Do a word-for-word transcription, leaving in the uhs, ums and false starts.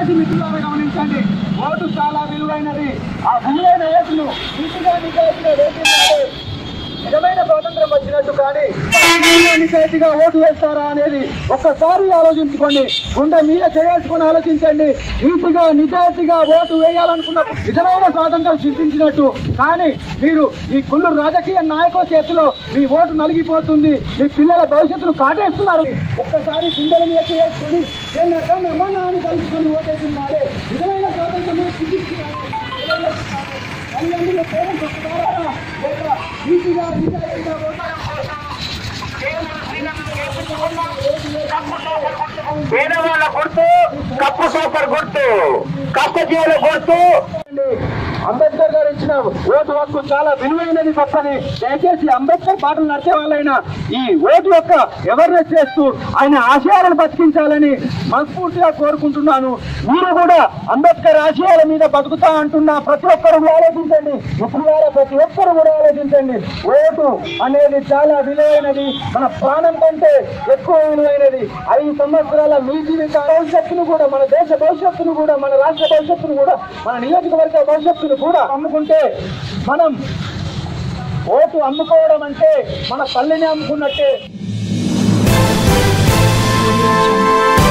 దయచేసి మిత్రులారా గమనించండి, ఓటు చాలా విలువైనది. ఆ విలువైన ఓటును ఇంటిగా నిజాయితీగా వేసిందంటే నిజమైన స్వాతంత్రం వచ్చినట్టు. కానీ నిజాయితీగా ఓటు వేస్తారా అనేది ఒక్కసారి ఆలోచించుకోండి, గుండె మీద చేసుకుని ఆలోచించండి. నీతిగా నిజాయితీగా ఓటు వేయాలనుకున్నప్పుడు నిజమైన స్వాతంత్రం సృష్టించినట్టు. కానీ మీరు ఈ కుళ్ళు రాజకీయ నాయకుల చేతిలో మీ ఓటు నలిగిపోతుంది, మీ పిల్లల భవిష్యత్తును కాటేస్తున్నారు. ఒక్కసారి గుండెల మీద చేసుకొని అమ్మాన్ని కలుసుకొని ఓటేసిందాడే నిజమైన స్వాతంత్రం సృష్టించినారు. తల్లిదండ్రుల పేరెంట్స్ వస్తున్నారా లేక నీతిగా నిజాయితీగా పేదవాళ్ళ గుర్తు కప్పు సూపర్ గుర్తు, కష్టజీవుల గుర్తు. అంబేద్కర్ గారు ఇచ్చిన ఓటు హక్కు చాలా విలువైనది గొప్పది. దయచేసి అంబేద్కర్ పాటలు నడిచే వాళ్ళైనా ఈ ఓటు యొక్క అవేర్నెస్ చేస్తూ ఆయన ఆశయాలను బతికించాలని మనస్ఫూర్తిగా కోరుకుంటున్నాను. మీరు కూడా అంబేద్కర్ ఆశయాల మీద బతుకుతా అంటున్న ప్రతి ఒక్కరు ఆలోచించండి, మిత్రులారా ప్రతి ఒక్కరు కూడా ఆలోచించండి. ఓటు అనేది చాలా విలువైనది, మన ప్రాణం కంటే ఎక్కువ విలువైనది. ఐదు సంవత్సరాల మీ జీవిత భవిష్యత్తును కూడా, మన దేశ భవిష్యత్తును కూడా, మన రాష్ట్ర భవిష్యత్తును కూడా, మన నియోజకవర్గ భవిష్యత్తును కూడా అమ్ముకుంటే, మనం ఓటు అమ్ముకోవడం అంటే మన తల్లిని అమ్ముకున్నట్టే.